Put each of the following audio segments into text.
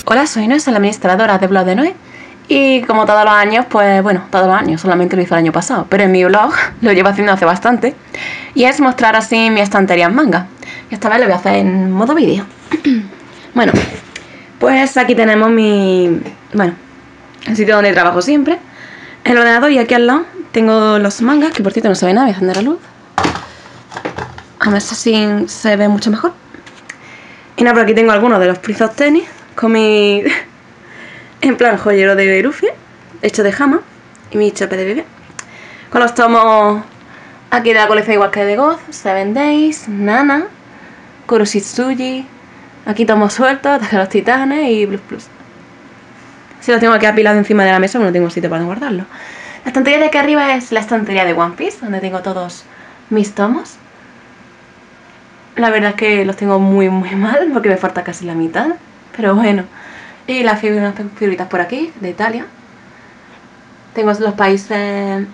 Hola, soy Noé, soy la administradora de Blog de Noé. Y como todos los años, pues bueno, todos los años, solamente lo hice el año pasado, pero en mi blog lo llevo haciendo hace bastante. Y es mostrar así mi estantería en manga. Y esta vez lo voy a hacer en modo vídeo. Bueno, pues aquí tenemos el sitio donde trabajo siempre, el ordenador, y aquí al lado tengo los mangas, que por cierto no se ve nada, voy a encender la luz. A ver si se ve mucho mejor. Y nada, por aquí tengo algunos de los Prince of Tennis con mi... en plan joyero de Luffy, hecho de Hama, y mi chope de bebé. Con los tomos aquí de la colección igual que de God, Seven Days, Nana, Kuroshitsuji, aquí tomos sueltos, Ataque a los Titanes y Blues Plus. Si los tengo aquí apilados encima de la mesa, no tengo sitio para guardarlos. La estantería de aquí arriba es la estantería de One Piece, donde tengo todos mis tomos. La verdad es que los tengo muy mal, porque me falta casi la mitad, pero bueno. Y las figuritas por aquí, de Italia. Tengo los países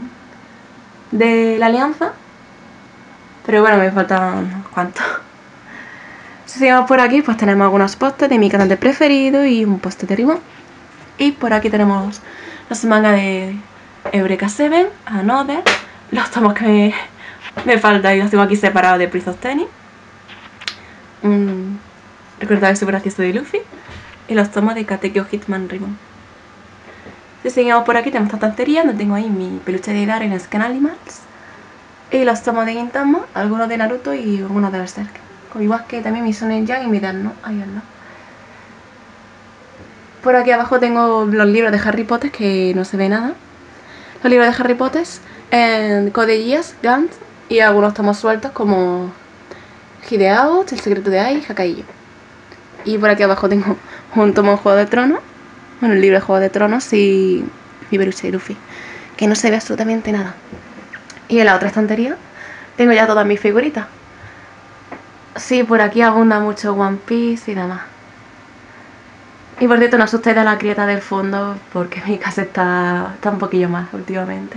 de la Alianza, pero bueno, me faltan unos cuantos. Si seguimos por aquí, pues tenemos algunos pósters de mi cantante preferido y un póster de Ribbon. Y por aquí tenemos los mangas de Eureka Seven, Another, los tomos que me faltan y los tengo aquí separados de Prince of Tennis, un recordatorio super gracioso de Luffy y los tomos de Katekyo Hitman Ribbon. Si seguimos por aquí, tenemos esta estantería donde tengo ahí mi peluche de Garen en Scan Animals y los tomos de Gintama, algunos de Naruto y algunos de Berserk, igual que también mi Shonen Jump y mi Death Note, ahí al lado. Por aquí abajo tengo los libros de Harry Potter, que no se ve nada. Los libros de Harry Potter, Code Geass, Gantz y algunos tomos sueltos como Hideout, El secreto de Ai, Hakaiju. Y por aquí abajo tengo un tomo de Juego de Tronos, bueno, el libro de Juego de Tronos y mi peluche de Luffy, que no se ve absolutamente nada. Y en la otra estantería tengo ya todas mis figuritas. Sí, por aquí abunda mucho One Piece y demás. Y por cierto, no asustéis a la crieta del fondo, porque mi casa está un poquillo más últimamente.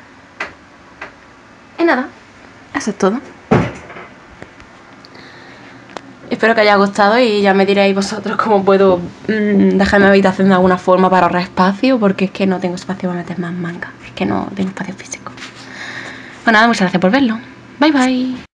Y nada, eso es todo. Espero que haya gustado y ya me diréis vosotros cómo puedo dejar mi habitación de alguna forma para ahorrar espacio, porque es que no tengo espacio para meter más manga. Es que no tengo espacio físico. Pues nada, muchas gracias por verlo. Bye bye.